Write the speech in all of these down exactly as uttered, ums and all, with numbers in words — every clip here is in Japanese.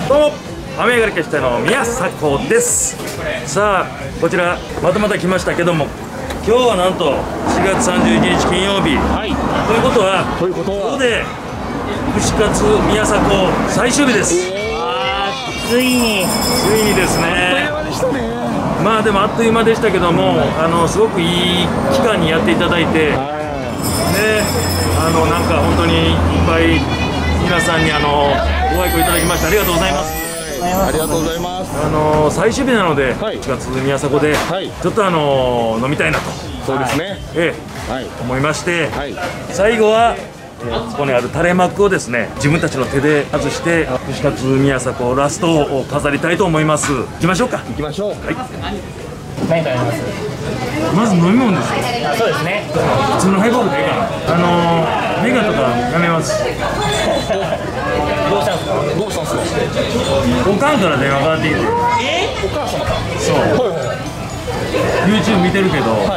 どうも雨上がり消したの宮迫です。さあこちらまたまた来ましたけども、今日はなんとしがつさんじゅういちにち金曜日、はい、ということはということはここで串カツ宮迫最終日です。 あーついについにですね。 あっという間でしたね。 まあでもあっという間でしたけども、あのすごくいい期間にやっていただいて、ね、あのなんか本当にいっぱい皆さんにあのご愛顧いただきましてありがとうございます。 ありがとうございます。 あの最終日なので、 はい、 しがつ宮迫で、はい、ちょっとあの飲みたいなと、 そうですね、 ええ、はい、思いまして、はい、最後は、えー、ここにある垂れ幕をですね自分たちの手で外して串カツ宮迫ラストを飾りたいと思います。行きましょうか。 行きましょう。はい。 何かやります。 まず飲み物ですよ。 あ、そうですね。 普通のハイボールでいいかな。あのー、メガとかやめます。 どうしたんですか。 どうしたんですか。 おかんから電話かかってきて。 えー、お母様か。 そう。はいはい、YouTube 見てるけど、はい、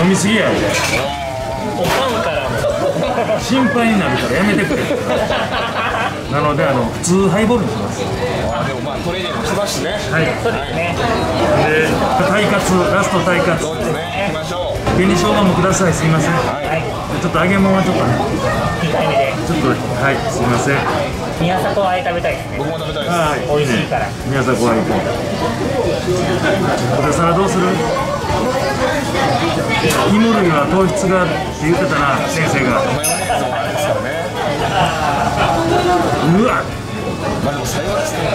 飲みすぎやよ。 おかんからも心配になるからやめてくれ。なのであの普通ハイボールにします。 あ、でもまあトレーニングしますしね。 はい。そうですね。 でタイカツラストタイカツ。 そうですね。行きましょう。 紅生姜もください。すいません。はい。ちょっと揚げ物はちょっとね。 控えめで。 ちょっとはいすいません。 宮迫あえ食べたいですね。 僕も食べたいです。 はい。 美味しいから。 宮迫あえ。ポテサラどうする？芋類は糖質がって言ってたな先生が。うわ。 まあでも最後ですね。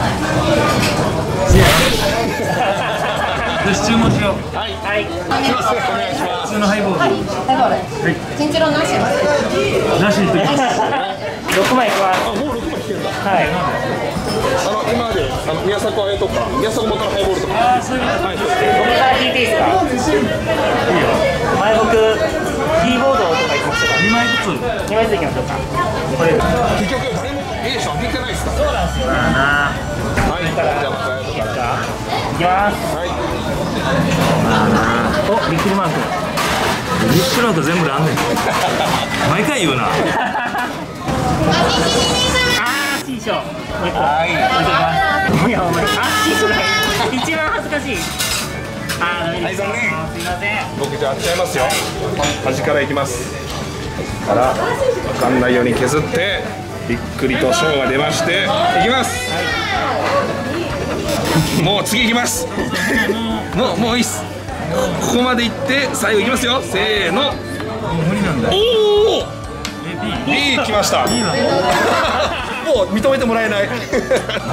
よし注文しよう。 はいはい。 お願いします。 普通のハイボール。 ハイボール。はい。チンジロなし。 なしにときます。 六枚いきます。 あ、もう六枚来てるんだ。 はい。 あの今まであの宮迫あえとか宮迫元のハイボールとか。 ああそういうこと。はい。 僕から聞いていいですか。 いいよ。 前僕キーボードとか行きましたか。 二枚ずつ。 二枚ずつ行きましょうか。これ。 結局誰も A 賞開けてないですか。 そうなんですよ。 だな。 はい。じゃあまたあえとか。 いきます。 はい。 お、ビックリマーク。 ビックリマーク全部であんねん。毎回言うな。 あー、シーショー。もう一個。 はい。 もういや、お前、あ、シーショーだ。一番恥ずかしい。あー、ダメです。 はい、残念。 すみません。 僕じゃあやっちゃいますよ。端からいきます。から分かんないように削ってびっくりとショーが出ましていきます。もう次いきます。もうもういいっす。ここまで行って最後いきますよ。せーの。 無理なんだよ。 おお。 え B 来ました。 いいな。 もう認めてもらえない。 行くぞ。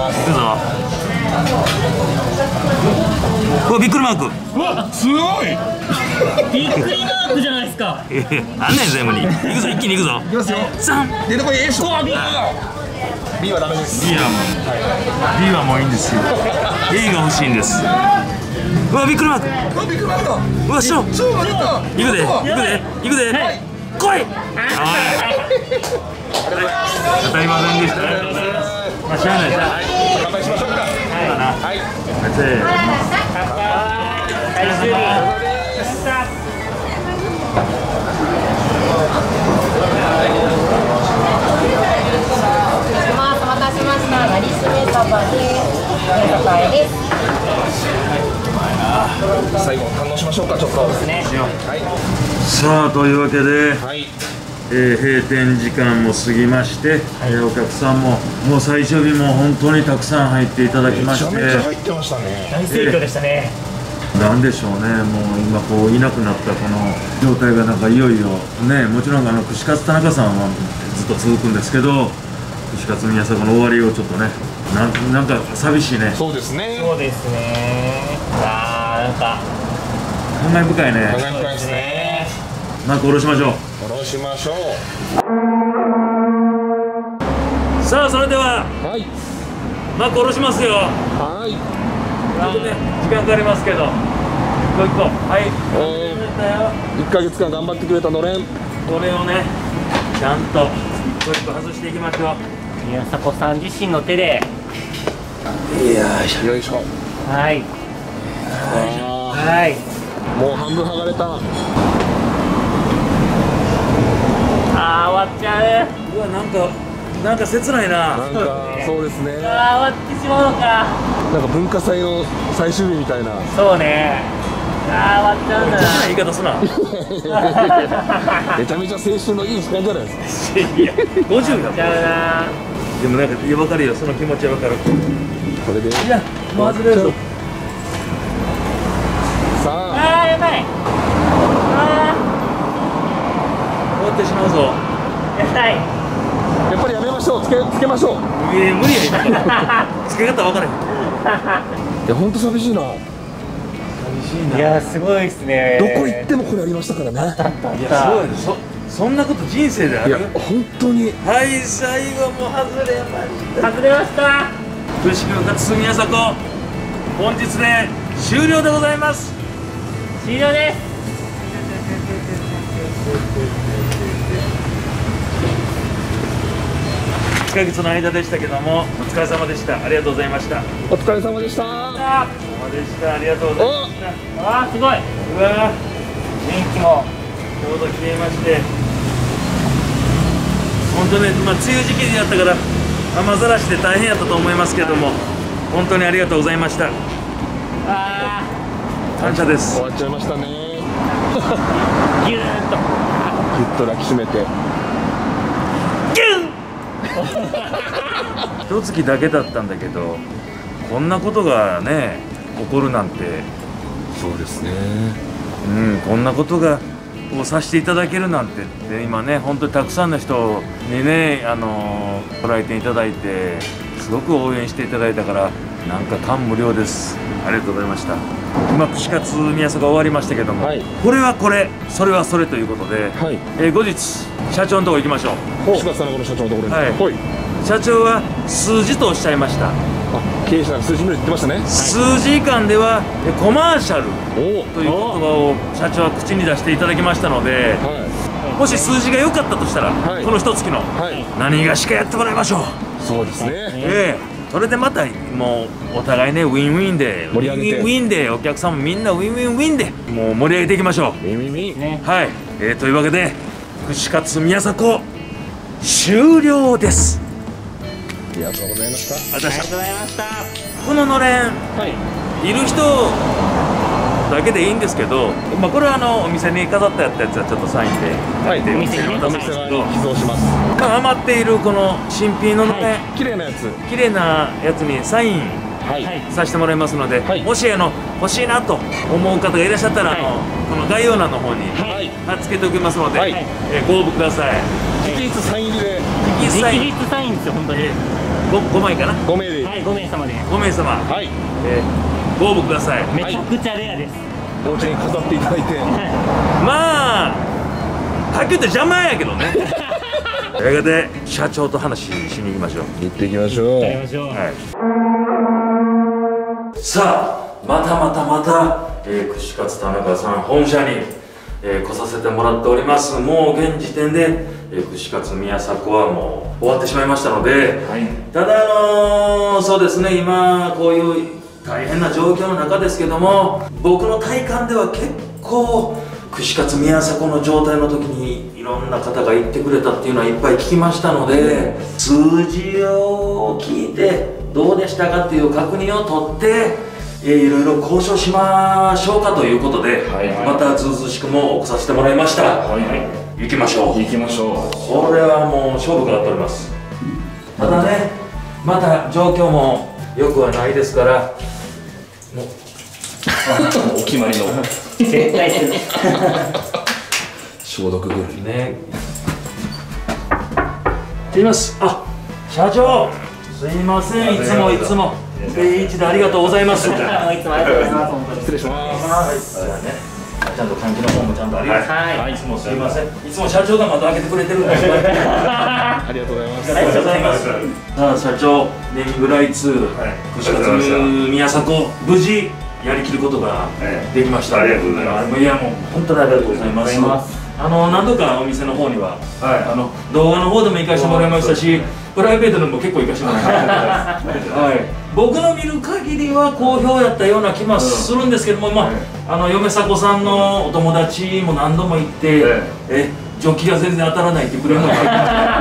うわビックリマーク。 うわすごい。 ビックリマークじゃないですか。 あんねん全部に。行くぞ一気に行くぞ。 いきますよ。 三。 出てこい A 賞。 ビ B はダメです。 B はもう B はもういいんですよ。A が欲しいんです。うわビックリマーク。 うわびっくりマークだ。 うわショー。 賞が出た。 行くで行くで行くで。来い。当たりませんでした。ありがとうございます。まあしゃあないさ。 乾杯しましょうか。はい。 せーの。 最終日。 お待たせしました。なりしめサバです。宮迫あえです。 最後堪能しましょうか。ちょっとですね。はい。 さあというわけで、 はい。 えー、閉店時間も過ぎまして、えー、お客さんももう最終日も本当にたくさん入っていただきまして、 めちゃめちゃ入ってましたね。 大盛況でしたね。 なんでしょうね、もう今こういなくなったこの状態がなんかいよいよね、もちろんあの串カツ田中さんはずっと続くんですけど、串カツ宮迫の終わりをちょっとね、なんなんか寂しいね。 そうですね。 そうですね。あー、なんか感慨深いね。 感慨深いですね。 マーク下ろしましょう。 下ろしましょう。 さあそれでははい。 マーク下ろしますよ。 はい。 ちょっとね時間かかりますけど、一個一個はい。 えー、いっかげつかん頑張ってくれたのれん。 これをねちゃんと一個一個外していきましょう。 宮迫さん自身の手で。 よいしょ。 はい。 あはい。 ー、もう半分剥がれた。 あー、終わっちゃう。 うわなんかなんか切ないな。 なんかそうですね。 あー終わってしまうのか。 なんか文化祭の最終日みたいな。 そうね。あー終わっちゃうんだな。 言い方すな。 めちゃめちゃ青春のいい時間じゃないですか。 いや、ごじゅうだ。 ちゃうな。 でもなんか、いや、わかるよ、その気持ちはわかる。 これで。 いや、もう外れるぞ。 さあ。 あーやばい。あ終わってしまうぞ。 ーやばい。 やっぱりやめましょう。つけつけましょう。 いや、無理や、今。つけ方わからへん。 いや本当寂しいな。 いやーすごいですね。 どこ行ってもこれありましたからね。 いや、そうやで、そ、そんなこと人生である。 いや本当に。 はい、最後も外れました。 外れました。 福島勝住宮迫、本日で終了でございます。 終了です。 いっかげつの間でしたけども、お疲れ様でした。ありがとうございました。 お疲れ様でした。 あお疲れ様でした。ありがとうございました。 あーすごい。 うわ電気も。 ちょうど消えまして、本当ね、まあ、梅雨時期だったから雨ざらしで大変やったと思いますけども、本当にありがとうございました。 あ感謝です。 終わっちゃいましたね。 ーギューッと。 ぎゅっと抱きしめて。 一月だけだったんだけど、こんなことがね起こるなんて、 そうですね。 うん、こんなことがをさせていただけるなんてで、今ね本当にたくさんの人にね、あのー、ご来店いただいてすごく応援していただいたから、なんか感無量です。ありがとうございました。今串カツ宮迫が終わりましたけども、 はい、 これはこれ、それはそれということで、 はい、 えー後日社長のところ行きましょう。 柴田さんのこの社長のところに。 はいはい。 社長は数字とおっしゃいました。 あ、経営者が数字見るって言ってましたね。 数字間ではえコマーシャルおお。 という言葉を社長は口に出していただきましたので、 はもし数字が良かったとしたら、 はいこの一月のい。はい。 何がしかやってもらいましょう。 そうですね。 ええ、それでまたもうお互いねウィンウィンで盛り上げてウィンウィンでお客さんもみんなウィンウィンウィンでもう盛り上げていきましょミミミ。 ね。 う。はい、えー、というわけで串カツ宮迫終了です。 ありがとうございました。 ありがとうございましありがとうございました。 た。こののれんはい。 いる人だけでいいんですけど、まあ、これはあのお店に飾ってあったやつはちょっとサインではい。 でお店にねお店が渡すんですけど、 寄贈します。 まあ、余っているこの新品ののれん、 綺麗なやつ。 綺麗なやつにサインはい。 はいさせてもらいますので、 はいもしあの欲しいなと思う方がいらっしゃったら、 はいあのこの概要欄の方にはい。 貼っつけておきますので、 はいえーご応募ください。 直筆サイン入りで直筆サイン、 直筆サインですよ本当に。 えー、ご, ごまいかな、 ご名で。 はいご名様で。 ご名様、 はい。 えーご応募ください。 めちゃくちゃレアです。 お家に飾っていただいて。 まあはっきり言って邪魔やけどね。というわけで社長と話しに行きましょう。 行っていきましょう。 やりましょう。 はい、さあまたまたまた、えー、串カツ田中さん本社に、えー来させてもらっております。もう現時点で、えー串カツ宮迫はもう終わってしまいましたので、 はい。 ただあのーそうですね、今こういう大変な状況の中ですけども、僕の体感では結構串カツ宮迫の状態の時にいろんな方が言ってくれたっていうのはいっぱい聞きましたので、数字を聞いてどうでしたかっていう確認を取って、えーいろいろ交渉しましょうかということで、 はいはいまたずうずうしくも送させてもらいました。 はいはい。 行きましょう。 行きましょこれはもう勝負かかっております。ただね、まだ状況も良くはないですから、もうう。お決まりの絶対する。 消毒グルね。すいます。あ、社長、すいません、いつもいつも定位置でありがとうございます。 いつもありがとうございます本当に。 失礼します。 はい、ちゃんと換気の方もちゃんとありがとう。 はいいつもすいません。いつも社長が窓開けてくれてるんですよ。 ありがとうございます。 ありがとうございます。さあ社長、ネーミングライツ、串カツ宮迫、無事やりきることができました。 ありがとうございます。 いやもう本当にありがとうございます。 ありがとうございますあの何度かお店の方には、あの動画の方でも行かせてもらいましたし、プライベートでも結構行かせてもらいました。はい。僕の見る限りは好評やったような気もするんですけども、まああの嫁迫さんのお友達も何度も行って、えジョッキが全然当たらないってくれるのがありました。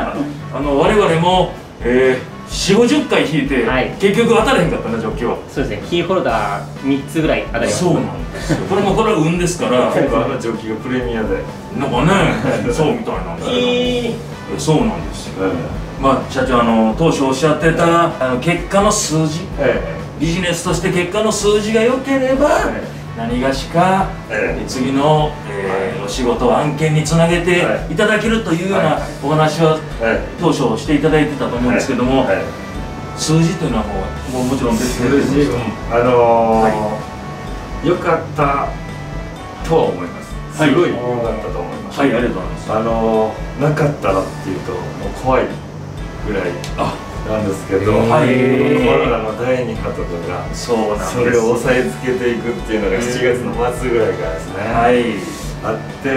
あの我々も、えー、よんじゅう、ごじゅっかい引いて、はい、結局当たれへんかったなジョッキは。 そうですね、キーホルダーみっつぐらい当たりました。 そうなんですよ。これもこれは運ですからあのジョッキがプレミアでなんかねそうみたいなんですけど、そうなんですよ。まあ社長、あの当初おっしゃってたあの結果の数字、ビジネスとして結果の数字が良ければ、何がしか、えー、次の、えー、お仕事案件につなげていただけるというようなお話は当初していただいてたと思うんですけども、数字というのはもう、もうもちろん別に数字、あのー、良かったとは思います。すごい良かったと思います。 はい、ありがとうございます。 あのー、なかったらっていうともう怖いぐらいなんですけど、はい、コロナのだいに波とかがそうなんです、それを抑えつけていくっていうのがしちがつの末ぐらいからですね、はい、あって、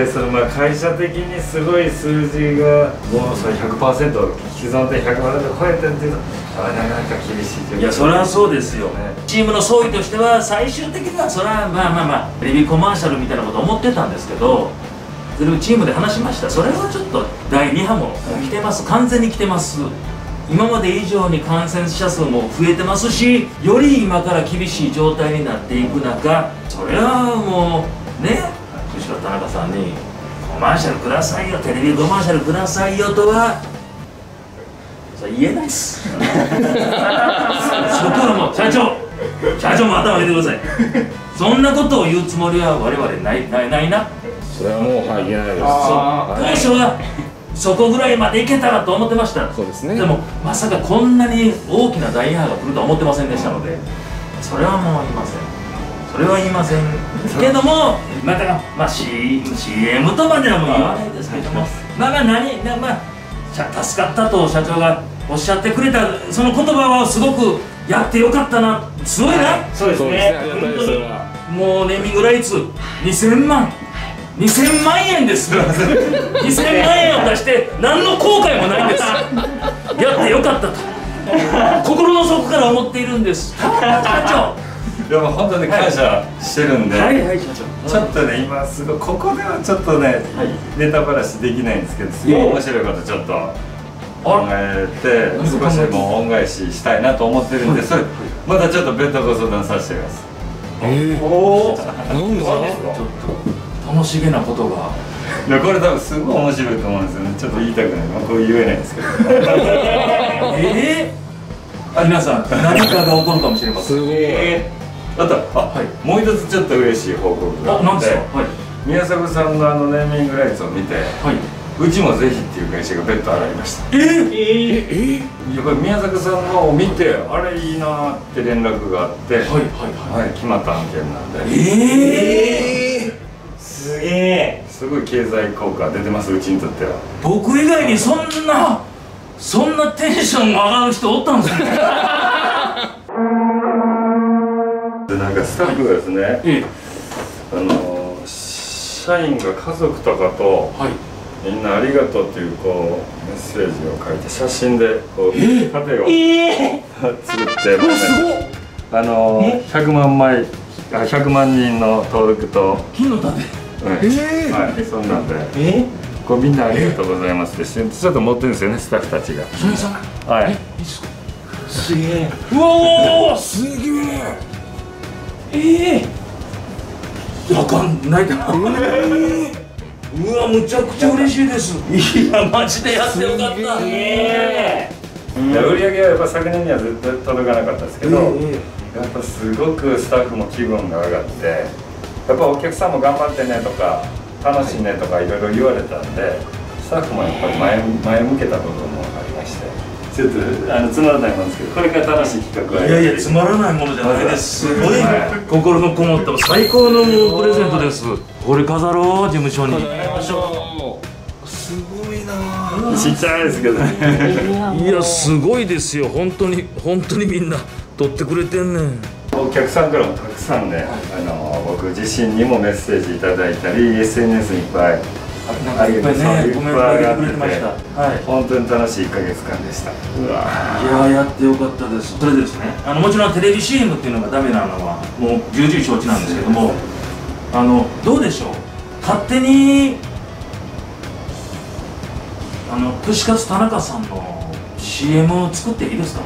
そのまあ会社的にすごい数字がもうそれ ひゃくパーセント 既存点 ひゃくパーセント 超えてっていうのはなかなか厳しいという。 いや、それはそうですよ、ね、チームの総意としては最終的にはそれはまあまあまあテレビコマーシャルみたいなこと思ってたんですけど、それをチームで話しました。それはちょっとだいに波も来てます、完全に来てます。今まで以上に感染者数も増えてますし、より今から厳しい状態になっていく中、それはもうね、むしろ田中さんにコマーシャルくださいよ、テレビコマーシャルくださいよとはそれ言えないっす。そこはもう社長社長も頭上げてください。そんなことを言うつもりは我々ないないないな。 それはもうはい言えないです。 当初はそこぐらいまでいけたらと思ってました。 そうですね。 でもまさかこんなに大きな大波が来るとは思ってませんでしたので、それはもう言いません。それは言いませんけども、またまあ シーエム とまではもう言わないですけども、まあまあ何なまあ助かったと社長がおっしゃってくれたその言葉はすごくやってよかったな、すごいな。 そうですね。 もうネーミングライツにせんまん。にせんまんえんです。にせんまんえんを出して何の後悔もないんです。やってよかったと心の底から思っているんです。社長。 でも本当に感謝してるんで、 はいはい、社長。 ちょっとね今すごいここではちょっとね、はい、ネタばらしできないんですけど、すごい面白いことちょっと考えて少しでも恩返ししたいなと思ってるんで、それまたちょっと別途ご相談させてください。 えー、おお。なんでちょっと。楽しげなことがいや、これ多分すごい面白いと思うんですよね。ちょっと言いたくない、まあ、こう言えないんですけどえー、あ、皆さん何かが起こるかもしれません。すごい。 あと、あ、はい、もう一つちょっと嬉しい報告があって、 何ですか。はい、 宮迫さんのあのネーミングライツを見て、はい、うちもぜひっていう会社が別途洗いました。 えー、えー、 やっぱり宮迫さんのを見て、あれいいなって連絡があって、はいはいはい、はい、決まった案件なんで。えーすげえ、 すごい経済効果出てます、うちにとっては。 僕以外にそんなそんなテンションが上がる人おったんですね。 で、なんかスタッフがですね、はい、あの社員が家族とかと、はい、みんなありがとうっていうこうメッセージを書いて写真でこうカフェを、えー、作って、まあ、あのひゃくまんまいあひゃくまんにんの登録と金の盾。 はい、はい、そんなんで、えー、こうみんなありがとうございますってちょっと持ってるんですよね、スタッフたちが。 それさん、 はい。 すげえ。うわー、すげえ。ええ。わかんないかな。うわ、むちゃくちゃ嬉しいです。いや、マジでやってよかった。ええ。売り上げはやっぱ昨年にはずっと届かなかったですけど、やっぱすごくスタッフも気分が上がって。やっぱお客さんも頑張ってねとか楽しいねとかいろいろ言われたんで、スタッフもやっぱり 前, 前向けた部分もありまして、ちょっとあのつまらないものですけど、これから楽しい企画は。 いやいや、つまらないものじゃないです。すごい心のこもった最高のプレゼントです。これ飾ろう、事務所に。すごいな。 ちっちゃいですけどね。 いや、すごいですよ。本当に本当にみんな撮ってくれてんねん。 お客さんからもたくさんね、あの僕自身にもメッセージいただいたり、エスエヌエス にいっぱいありがとうね、コメントあげてくれてました。 はい、本当に楽しいいっかげつかんでした。うわいや、やってよかったです。それでですね、あのもちろんテレビ シーエム っていうのがダメなのはもう重々承知なんですけども、あのどうでしょう、勝手にああの串カツ田中さんの シーエム を作っていいですかね。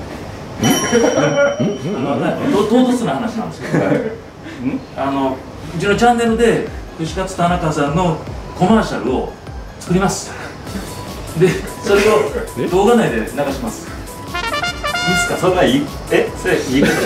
あのね唐突な話なんですけど、あのうちのチャンネルで串カツ田中さんのコマーシャルを作ります。でそれを動画内で流します。いいですか。 そんないいえそれいいこと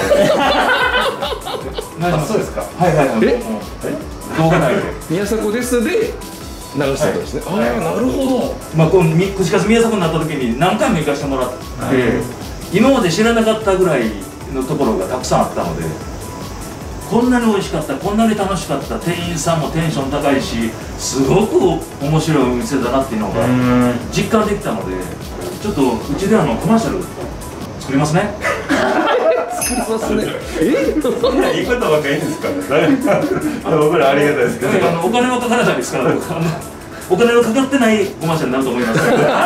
なんですか。そうですか。 はいはいはい。 えもう動画内で宮迫ですで流したことですね。ああ、なるほど。 まあこの串カツ宮迫になった時に何回も行かせてもらって、今まで知らなかったぐらいのところがたくさんあったので、こんなに美味しかった、こんなに楽しかった、店員さんもテンション高いし、すごく面白いお店だなっていうのが実感できたので、ちょっとうちであのコマーシャル作りますね。 作りますね。え？ いいことばっかりいいんですかね。僕らありがたいですけど。 あのお金はかからないですから、あのお金のかかってないコマーシャルになると思います。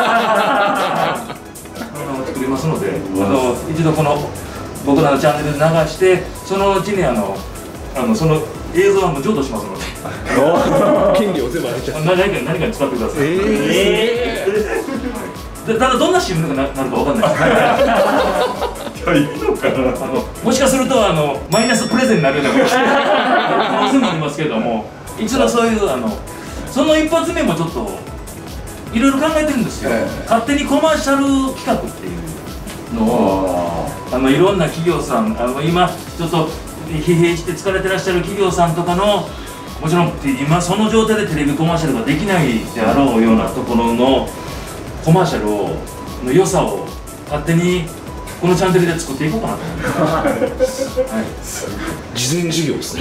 あの作りますので、あの一度この僕らのチャンネルで流して、そのうちにあのあのその映像はもう譲渡しますので。 権利を全部あげちゃう。 何かに何かに使ってください。 えでただどんな シーエム がななるかわかんないです。 いいのかな。 あのもしかするとあのマイナスプレゼンになるような可能性もありますけども、一度そういうあのその一発目もちょっといろいろ考えてるんですよ。勝手にコマーシャル企画っていうのをあのいろんな企業さん、あの今ちょっと疲弊して疲れてらっしゃる企業さんとかの、もちろん今その状態でテレビコマーシャルができないであろうようなところのコマーシャルをの良さを勝手にこのチャンネルで作っていこうかなと思います。はい、 事前事業ですね。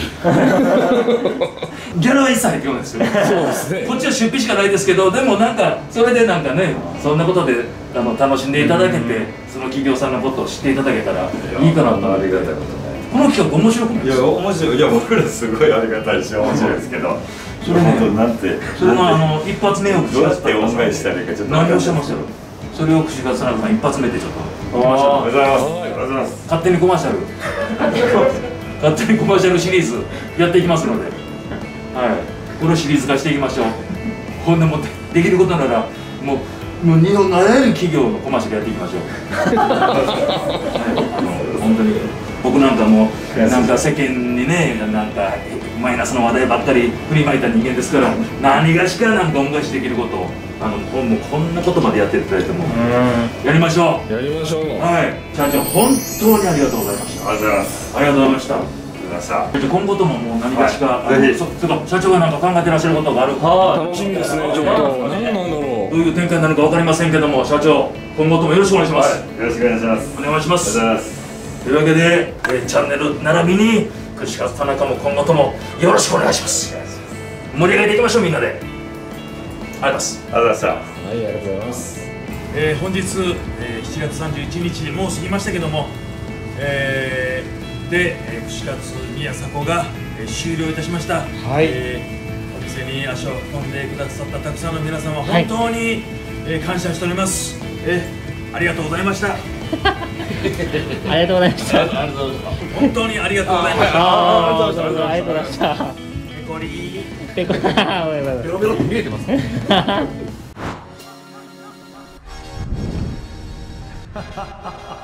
ギャラは一切入ってこないですよ。 そうですね。 こっちは出費しかないですけど、でもなんかそれでなんかね、そんなことであの楽しんでいただけて、その企業さんのことを知っていただけたらいいかなと。 ありがたいことね。 この企画面白くないいやですか。 面白い。いや僕らすごいありがたいし面白いですけど。 それね本当なんてそれのあの一発目をどうやって恩返ししたらいいかちょっと何をしてましたよ。それを串カツ田中さん一発目でちょっとありがとうございます。ありがとうございます。 勝手にコマーシャル勝手にコマーシャルシリーズやっていきますので、はい、これをシリーズ化していきましょう。ほんでもできることならもうもう日本のあらゆる企業のコマーシャルやっていきましょう。はい、あの本当に僕なんかもなんか世間にねなんかマイナスの話題ばっかり振りまいた人間ですから、何がしかなんか恩返しできることをあのもうこんなことまでやっていただいてもやりましょう。 やりましょう。 はい、社長本当にありがとうございました。 ありがとうございます。 ありがとうございました。 ありがとうございました。 社長今後とももう何かしか、 はい、ぜひそそれか社長がなんか考えてらっしゃることがあるか、 楽しみですね。ちょっと何なんだろどういう展開になるかわかりませんけども、社長今後ともよろしくお願いします。 はい、よろしくお願いします。 お願いしまありがとうす。 ございます。 というわけで、えーチャンネル並びに串カツ田中も今後ともよろしくお願いします。盛り上げていきましょうみんなで。ありがとうございます。 ありがとうございました。 う。はい、ありがとうございます。 えー本日、えーしちがつさんじゅういちにちもう過ぎましたけども、えーで、えー串カツ宮迫が、えー終了いたしました。 はいえーお店に足を運んでくださったたくさんの皆様、本当に、えー感謝しております。えーありがとうございました。 ありがとうございました。 本当にありがとうございました。 あー、そうそうそう、ありがとうございました。 ペコリーペコ、ごめんごめんベロベロって見えてますね。 ごめん。